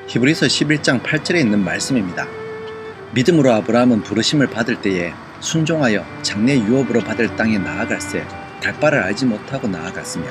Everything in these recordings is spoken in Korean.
히브리서 11장 8절에 있는 말씀입니다. 믿음으로 아브라함은 부르심을 받을 때에 순종하여 장래 유업으로 받을 땅에 나아갈새 달바를 알지 못하고 나아갔으며.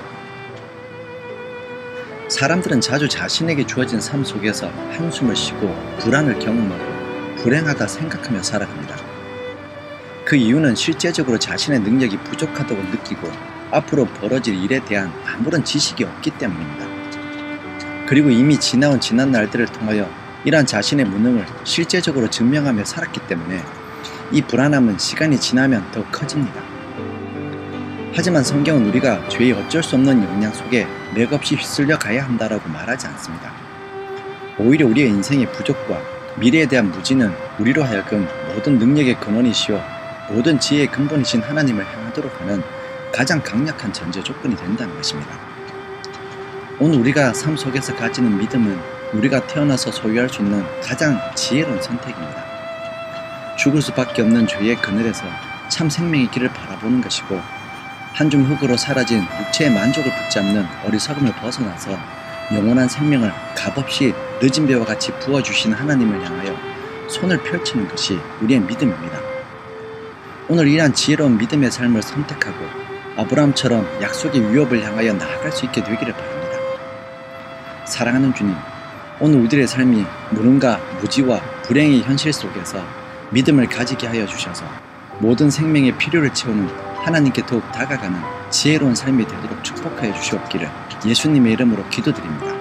사람들은 자주 자신에게 주어진 삶 속에서 한숨을 쉬고 불안을 경험하고 불행하다 생각하며 살아갑니다. 그 이유는 실제적으로 자신의 능력이 부족하다고 느끼고 앞으로 벌어질 일에 대한 아무런 지식이 없기 때문입니다. 그리고 이미 지나온 지난 날들을 통하여 이러한 자신의 무능을 실제적으로 증명하며 살았기 때문에 이 불안함은 시간이 지나면 더 커집니다. 하지만 성경은 우리가 죄의 어쩔 수 없는 영향 속에 맥없이 휩쓸려 가야 한다라고 말하지 않습니다. 오히려 우리의 인생의 부족과 미래에 대한 무지는 우리로 하여금 모든 능력의 근원이시오 모든 지혜의 근본이신 하나님을 향하도록 하는 가장 강력한 전제 조건이 된다는 것입니다. 오늘 우리가 삶 속에서 가지는 믿음은 우리가 태어나서 소유할 수 있는 가장 지혜로운 선택입니다. 죽을 수밖에 없는 죄의 그늘에서 참 생명의 길을 바라보는 것이고 한 줌 흙으로 사라진 육체의 만족을 붙잡는 어리석음을 벗어나서 영원한 생명을 값없이 늦은 배와 같이 부어주신 하나님을 향하여 손을 펼치는 것이 우리의 믿음입니다. 오늘 이러한 지혜로운 믿음의 삶을 선택하고 아브라함처럼 약속의 위협을 향하여 나아갈 수 있게 되기를 바랍니다. 사랑하는 주님, 오늘 우리들의 삶이 무능과 무지와 불행의 현실 속에서 믿음을 가지게 하여 주셔서 모든 생명의 필요를 채우는 하나님께 더욱 다가가는 지혜로운 삶이 되도록 축복하여 주시옵기를 예수님의 이름으로 기도드립니다.